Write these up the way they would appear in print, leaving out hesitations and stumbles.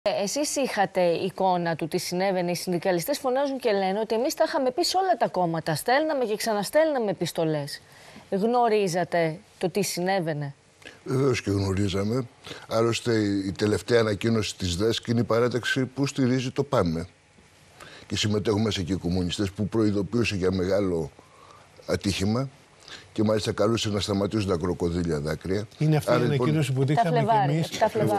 Εσείς είχατε εικόνα του τι συνέβαινε. Οι συνδικαλιστές φωνάζουν και λένε ότι εμείς τα είχαμε πει σε όλα τα κόμματα. Στέλναμε και ξαναστέλναμε επιστολές. Γνωρίζατε το τι συνέβαινε? Βεβαίως και γνωρίζαμε. Άλλωστε, η τελευταία ανακοίνωση της ΔΕΣΚ είναι η παράταξη που στηρίζει το ΠΑΜΕ. Και συμμετέχουν μέσα και οι κομμουνιστές που προειδοποιούσε για μεγάλο ατύχημα. Και μάλιστα καλούσε να σταματήσουν τα κροκοδίλια δάκρυα. Είναι αυτή η ανακοίνωση που δείξαμε και εμείς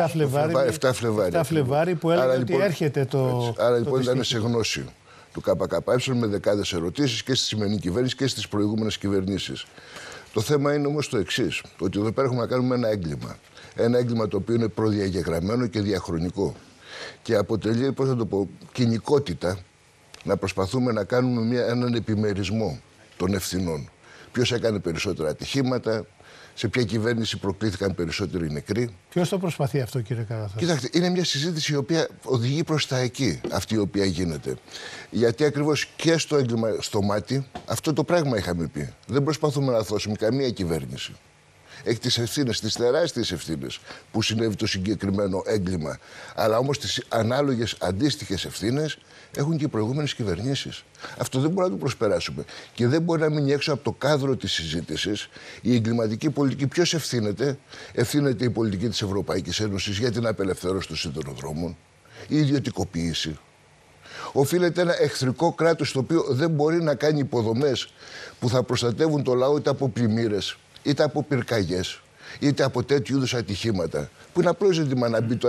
7 Φλεβάρι που έλεγε ότι έρχεται το. Άρα λοιπόν ήταν σε γνώση του ΚΚΕ με δεκάδες ερωτήσεις και στη σημερινή κυβέρνηση και στις προηγούμενες κυβερνήσεις. Το θέμα είναι όμως το εξής: ότι εδώ πέρα έχουμε να κάνουμε ένα έγκλημα. Ένα έγκλημα το οποίο είναι προδιαγεγραμμένο και διαχρονικό. Και αποτελεί, πώς θα το πω, κοινικότητα να προσπαθούμε να κάνουμε έναν επιμερισμό των ευθυνών. Ποιος έκανε περισσότερα ατυχήματα, σε ποια κυβέρνηση προκλήθηκαν περισσότεροι νεκροί. Ποιος το προσπαθεί αυτό, κύριε Καραθά? Κοιτάξτε, είναι μια συζήτηση η οποία οδηγεί προς τα εκεί, αυτή η οποία γίνεται. Γιατί ακριβώς και στο έγκλημα στο μάτι, αυτό το πράγμα είχαμε πει. Δεν προσπαθούμε να δώσουμε καμία κυβέρνηση. Έχει τις ευθύνες, τις τεράστιες ευθύνες που συνέβη το συγκεκριμένο έγκλημα. Αλλά όμως τις ανάλογες αντίστοιχες ευθύνες έχουν και οι προηγούμενες κυβερνήσεις. Αυτό δεν μπορούμε να το προσπεράσουμε. Και δεν μπορεί να μείνει έξω από το κάδρο της συζήτησης η εγκληματική πολιτική. Ποιος ευθύνεται? Ευθύνεται η πολιτική της Ευρωπαϊκής Ένωσης για την απελευθέρωση των σιδηροδρόμων, η ιδιωτικοποίηση. Οφείλεται ένα εχθρικό κράτος το οποίο δεν μπορεί να κάνει υποδομές που θα προστατεύουν το λαό είτε από πλημμύρες, είτε από πυρκαγιές, είτε από τέτοιου είδους ατυχήματα, που είναι απλό ζήτημα να μπει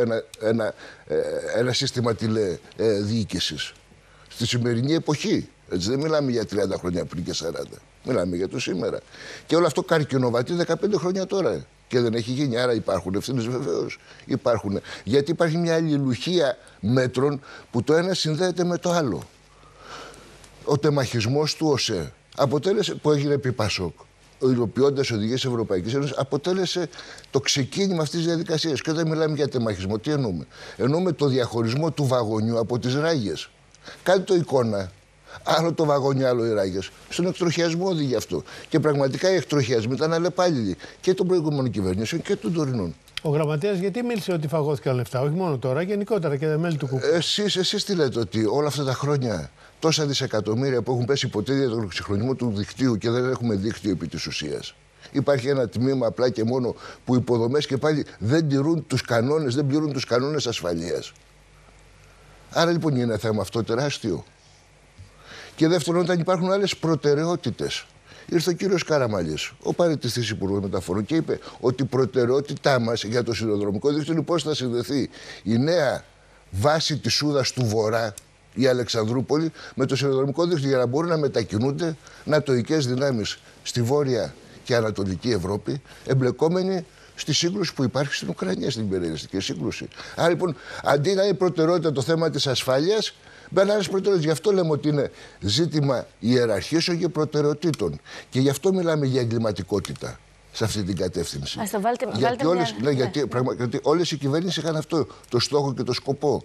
ένα σύστημα τηλεδιοίκησης. Στη σημερινή εποχή, έτσι, δεν μιλάμε για 30 χρόνια πριν και 40, μιλάμε για το σήμερα. Και όλο αυτό καρκινοβατεί 15 χρόνια τώρα και δεν έχει γίνει, άρα υπάρχουν ευθύνες, βεβαίως υπάρχουν. Γιατί υπάρχει μια αλληλουχία μέτρων που το ένα συνδέεται με το άλλο. Ο τεμαχισμός του ΟΣΕ αποτέλεσε, που έγινε επί ΠΑΣΟΚ, υλοποιώντας οδηγίες Ευρωπαϊκής Ένωσης, αποτέλεσε το ξεκίνημα αυτής της διαδικασίας. Και όταν μιλάμε για τεμαχισμό, τι εννοούμε? Εννοούμε το διαχωρισμό του βαγονιού από τις ράγες. Κάντε το εικόνα. Άλλο το βαγόνι, άλλο οι ράγες. Στον εκτροχιασμό οδηγεί αυτό. Και πραγματικά οι εκτροχιασμοί ήταν αλλεπάλληλοι και των προηγούμενων κυβερνήσεων και των τωρινών. Ο γραμματέας γιατί μίλησε ότι φαγώθηκαν λεφτά, όχι μόνο τώρα, γενικότερα και τα μέλη του ΚΚΕ? Εσείς τι λέτε, ότι όλα αυτά τα χρόνια τόσα δισεκατομμύρια που έχουν πέσει ποτέ για τον εξυγχρονισμό του δικτύου και δεν έχουμε δίκτυο επί της ουσίας? Υπάρχει ένα τμήμα απλά και μόνο που υποδομές και πάλι δεν τηρούν τους κανόνες, δεν πληρούν τους κανόνες ασφαλείας. Άρα λοιπόν είναι ένα θέμα αυτό τεράστιο. Και δεύτερον, όταν υπάρχουν άλλες προτεραιότητες. Ήρθε ο κύριος Καραμανλής, ο παραιτηθής Υπουργός Μεταφορών, και είπε ότι η προτεραιότητά μας για το σιδηροδρομικό δίκτυο είναι πώς θα συνδεθεί η νέα βάση της Σούδας του Βορρά, η Αλεξανδρούπολη, με το σιδηροδρομικό δίκτυο για να μπορούν να μετακινούνται νατοικές δυνάμεις στη Βόρεια και Ανατολική Ευρώπη, εμπλεκόμενοι στη σύγκρουση που υπάρχει στην Ουκρανία, στην υπερελιστική σύγκρουση. Άρα λοιπόν, αντί να είναι προτεραιότητα το θέμα της ασφάλειας, μπαίνουν άλλες προτεραιότητες. Γι' αυτό λέμε ότι είναι ζήτημα ιεραρχήσεων και προτεραιοτήτων. Και γι' αυτό μιλάμε για εγκληματικότητα σε αυτή την κατεύθυνση. Ας το βάλτε, γιατί όλες οι κυβερνήσεις είχαν αυτό το στόχο και το σκοπό.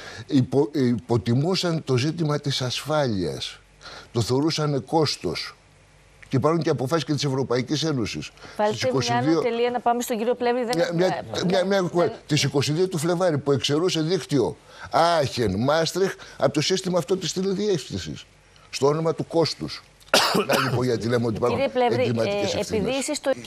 Υποτιμούσαν το ζήτημα της ασφάλειας. Το θεωρούσαν κόστος. Και υπάρχουν και αποφάσεις και της Ευρωπαϊκής Ένωσης. Βάλτε μια άλλη τελεία να πάμε στον κύριο Πλεύρη. Τις 22 του Φλεβάρι που εξαιρούσε δίκτυο Άχεν, Μάστριχ από το σύστημα αυτό της τηλεδιεύθυνσης. Στο όνομα του κόστους. Να λοιπόν γιατί λέμε ότι υπάρχουν εγκληματικές ευθύνες.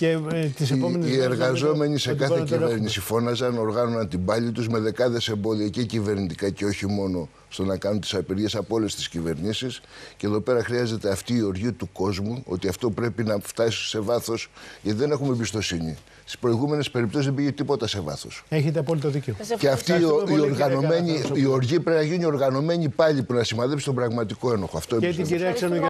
Οι εργαζόμενοι σε κάθε κυβέρνηση φώναζαν, οργάνωναν την πάλη τους με δεκάδες εμπόδια και κυβερνητικά και όχι μόνο στο να κάνουν τις απεργίες από όλες τις κυβερνήσεις. Και εδώ πέρα χρειάζεται αυτή η οργή του κόσμου, ότι αυτό πρέπει να φτάσει σε βάθος, γιατί δεν έχουμε εμπιστοσύνη. Στις προηγούμενες περιπτώσεις δεν πήγε τίποτα σε βάθος. Έχετε απόλυτο δίκιο. Και αυτή η οργή πρέπει να γίνει οργανωμένη πάλι που να σημαδέψει τον πραγματικό ένοχο. Αυτό